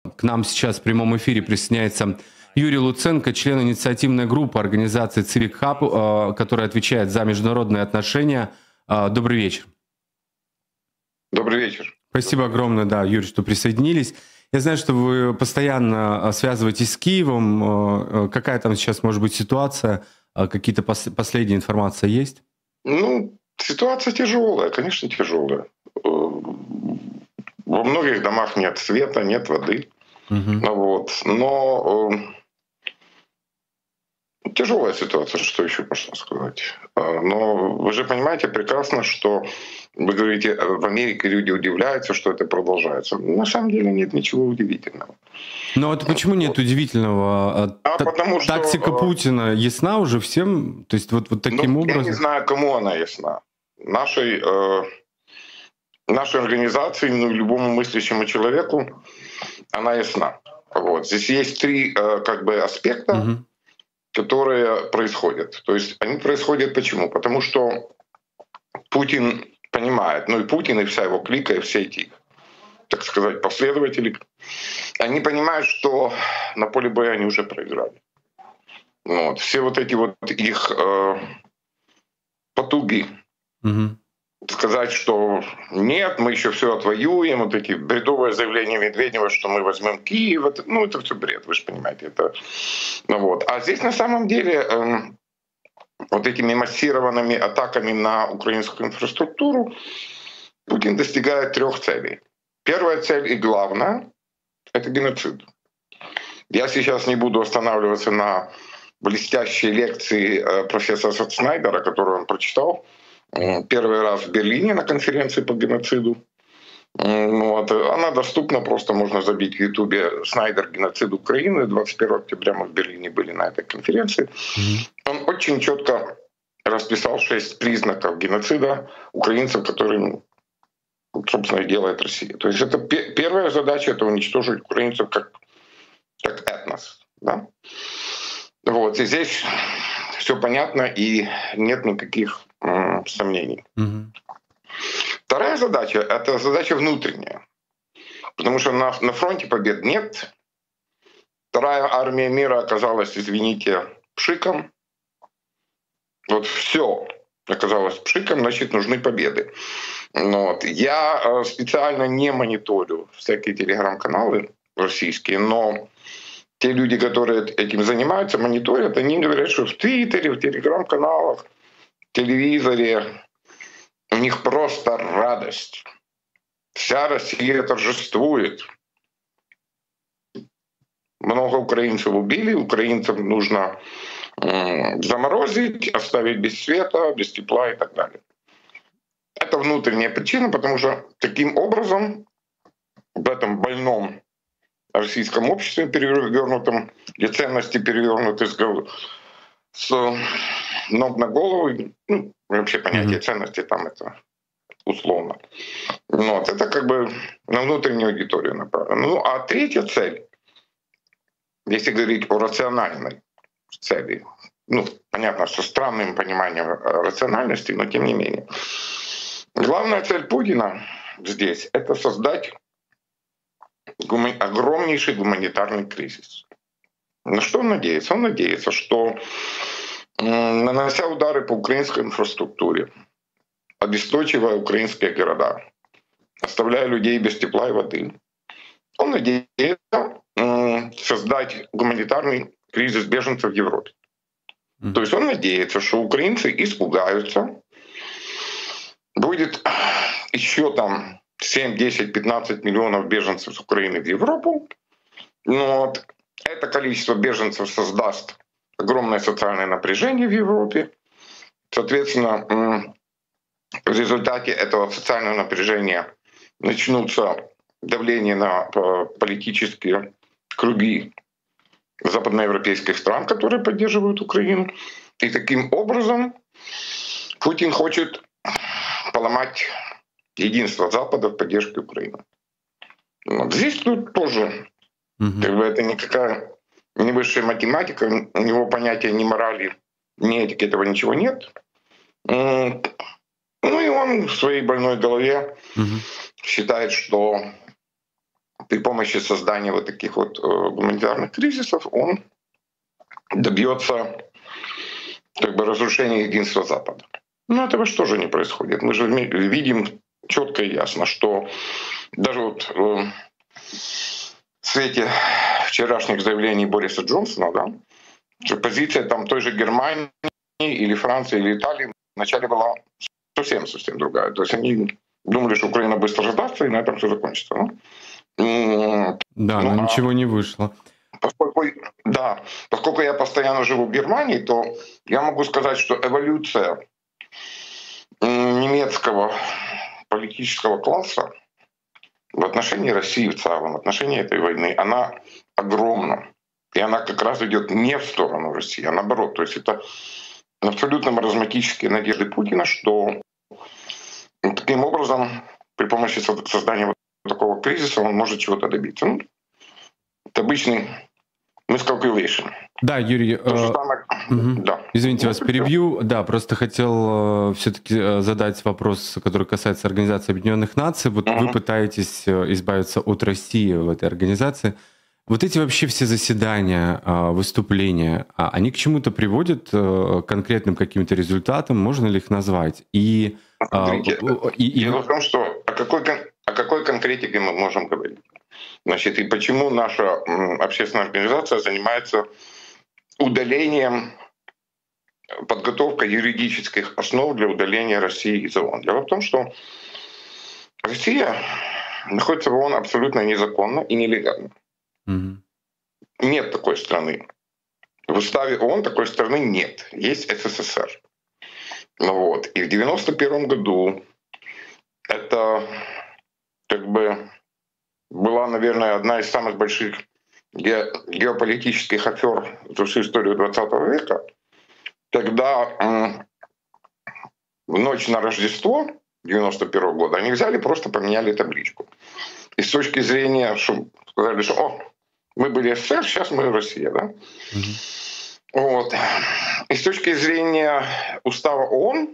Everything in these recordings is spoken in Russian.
К нам сейчас в прямом эфире присоединяется Юрий Луценко, член инициативной группы организации Civic Hub, которая отвечает за международные отношения. Добрый вечер. Добрый вечер. Спасибо огромное, да, Юрий, что присоединились. Я знаю, что вы постоянно связываетесь с Киевом. Какая там сейчас может быть ситуация? Какие-то последние информации есть? Ну, ситуация тяжелая, конечно, тяжелая. Во многих домах нет света, нет воды. Вот. Но тяжелая ситуация, что еще можно сказать. Но вы же понимаете прекрасно, что вы говорите, в Америке люди удивляются, что это продолжается. На самом деле нет ничего удивительного. Но это почему нет удивительного? Потому что тактика Путина ясна уже всем? То есть вот таким образом? Я не знаю, кому она ясна. Нашей организации, любому мыслящему человеку, она ясна. Вот. Здесь есть три аспекта, которые происходят. То есть они происходят почему? Потому что Путин понимает, и Путин, и вся его клика, и все эти, так сказать, последователи, они понимают, что на поле боя они уже проиграли. Вот. Все вот эти вот их потуги сказать, что нет, мы еще все отвоюем, вот эти бредовые заявления Медведева, что мы возьмем Киев, это все бред, вы же понимаете. Это, вот. А здесь на самом деле вот этими массированными атаками на украинскую инфраструктуру Путин достигает трех целей. Первая цель и главная — это геноцид. Я сейчас не буду останавливаться на блестящей лекции профессора Снайдера, которую он прочитал первый раз в Берлине на конференции по геноциду. Вот. Она доступна, просто можно забить в Ютубе «Снайдер. Геноцид Украины». 21 октября мы в Берлине были на этой конференции. Он очень четко расписал 6 признаков геноцида украинцев, которые, собственно, и делает Россия. То есть это первая задача — это уничтожить украинцев как этнос. Да? Вот. И здесь все понятно и нет никаких сомнений. Вторая задача — это задача внутренняя. Потому что на фронте побед нет. Вторая армия мира оказалась, извините, пшиком. Вот все оказалось пшиком, значит, нужны победы. Вот. Я специально не мониторю всякие телеграм-каналы российские, но те люди, которые этим занимаются, мониторят, они говорят, что в Твиттере, в телеграм-каналах, в телевизоре у них просто радость. Вся Россия торжествует. Много украинцев убили, украинцам нужно заморозить, оставить без света, без тепла и так далее. Это внутренняя причина, потому что таким образом в этом больном российском обществе перевернутом, где ценности перевернуты с ног на голову, вообще понятие ценности там это условно. Вот, это как бы на внутреннюю аудиторию направлено. А третья цель, если говорить о рациональной цели, понятно, со странным пониманием рациональности, но тем не менее. Главная цель Путина здесь — это создать огромнейший гуманитарный кризис. На что он надеется? Он надеется, что, нанося удары по украинской инфраструктуре, обесточивая украинские города, оставляя людей без тепла и воды, он надеется создать гуманитарный кризис беженцев в Европе. То есть он надеется, что украинцы испугаются, будет еще там 7, 10, 15 миллионов беженцев с Украины в Европу. Но это количество беженцев создаст огромное социальное напряжение в Европе. Соответственно, в результате этого социального напряжения начнутся давление на политические круги западноевропейских стран, которые поддерживают Украину. И таким образом Путин хочет поломать единство Запада в поддержке Украины. Вот. Здесь тут тоже это никакая не высшая математика, у него понятия ни морали, ни этики, этого ничего нет. И он в своей больной голове считает, что при помощи создания вот таких вот гуманитарных кризисов он добьется как бы разрушения единства Запада. Но этого же тоже не происходит. Мы же видим четко и ясно, что даже вот в свете вчерашних заявлений Бориса Джонсона, да, что позиция там той же Германии или Франции или Италии вначале была совсем другая. То есть они думали, что Украина быстро сдастся, и на этом все закончится. Да, но ничего не вышло. Поскольку я постоянно живу в Германии, то я могу сказать, что эволюция немецкого политического класса в отношении России в целом, в отношении этой войны, она огромна. И она как раз идет не в сторону России, а наоборот. То есть это абсолютно маразматические надежды Путина, что таким образом при помощи создания вот такого кризиса он может чего-то добиться. Ну, это обычный miscalculation. Да, Юрий, да. Извините, вас перебью. Да, просто хотел все-таки задать вопрос, который касается Организации Объединенных Наций. Вот вы пытаетесь избавиться от России в этой организации. Вот эти вообще все заседания, выступления, они к чему-то приводят, конкретным каким-то результатам? Можно ли их назвать? Дело в том, что о какой конкретике мы можем говорить? Значит, и почему наша общественная организация занимается удалением, подготовкой юридических основ для удаления России из ООН? Дело в том, что Россия находится в ООН абсолютно незаконно и нелегально. Нет такой страны. В уставе ООН такой страны нет. Есть СССР. Вот. И в 1991 году это как бы была, наверное, одна из самых больших геополитических афер за всю историю 20 века, когда в ночь на Рождество 1991 года они взяли, просто поменяли табличку. И с точки зрения, что сказали, что мы были СССР, сейчас мы Россия, да? Вот. И с точки зрения устава ООН,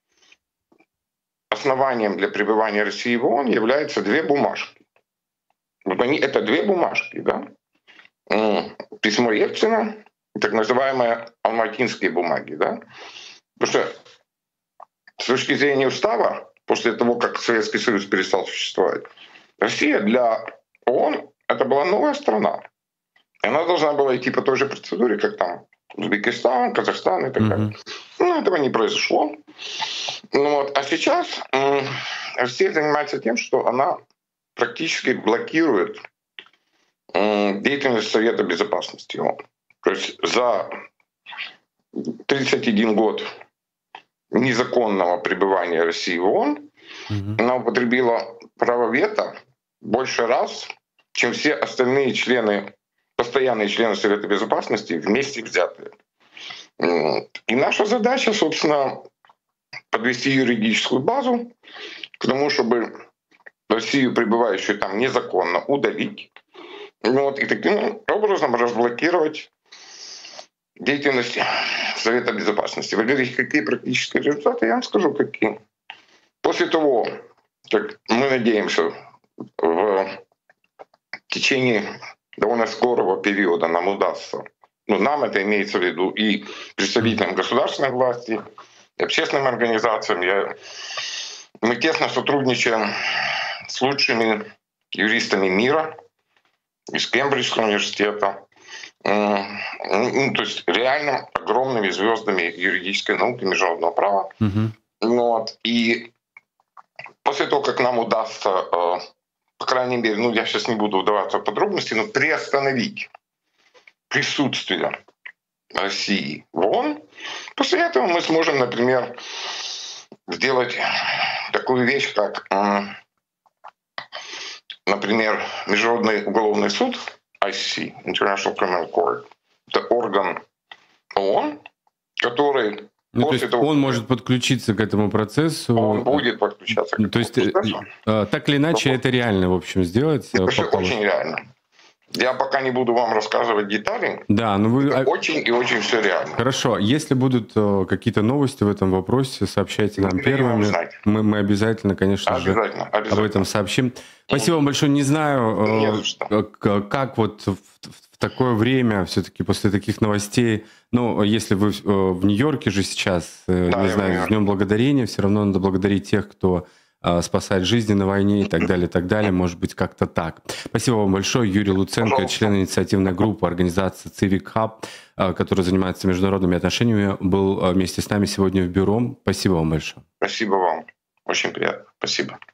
основанием для пребывания России в ООН являются две бумажки. Вот это две бумажки, да? Письмо Ельцина, так называемые алматинские бумаги, да? Потому что с точки зрения устава, после того, как Советский Союз перестал существовать, Россия для ООН это была новая страна. И она должна была идти по той же процедуре, как там Узбекистан, Казахстан и так далее. Но этого не произошло. Вот. А сейчас Россия занимается тем, что она практически блокирует деятельность Совета Безопасности ООН. То есть за 31 год незаконного пребывания России в ООН она употребила право вето больше раз, чем все остальные члены, постоянные члены Совета Безопасности вместе взятые. И наша задача, собственно, подвести юридическую базу к тому, чтобы Россию, пребывающую там незаконно, удалить. Вот, и таким образом разблокировать деятельность Совета Безопасности. Вы говорите, какие практические результаты? Я вам скажу, какие. После того, как мы надеемся, в течение довольно скорого периода нам удастся, нам это имеется в виду и представителям государственной власти, и общественным организациям. Мы тесно сотрудничаем с лучшими юристами мира из Кембриджского университета, то есть реально огромными звездами юридической науки, международного права. Вот. И после того, как нам удастся, по крайней мере, я сейчас не буду вдаваться в подробности, но приостановить присутствие России в ООН, после этого мы сможем, например, сделать такую вещь, как, например, Международный уголовный суд, ICC, International Criminal Court, это орган ООН, который после того, он может подключиться к этому процессу. Он будет подключаться к этому процессу. То есть так или иначе это реально, в общем, сделать? Это очень реально. Я пока не буду вам рассказывать детали. Да, но вы... Очень и очень все реально. Хорошо. Если будут какие-то новости в этом вопросе, сообщайте нам первыми. Мы обязательно, конечно же, об этом сообщим. Спасибо вам большое. Не знаю, как вот в такое время, все-таки после таких новостей, ну, если вы в Нью-Йорке же сейчас, не знаю, с Днем Благодарения, все равно надо благодарить тех, кто спасать жизни на войне и так далее, может быть, как-то так. Спасибо вам большое. Юрий Луценко, член инициативной группы организации Civic Hub, который занимается международными отношениями, был вместе с нами сегодня в бюро. Спасибо вам большое. Спасибо вам. Очень приятно. Спасибо.